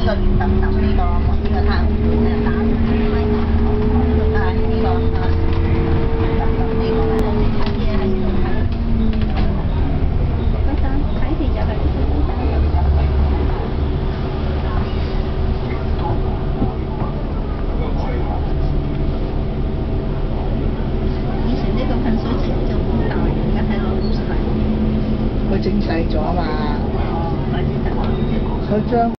呢個月等呢個呢個太空館咧打呢個呢個等呢個睇嘢喺呢度睇。嗰陣睇戲就係以前呢個噴水池就好大，而家睇落好細。佢整細咗嘛？佢將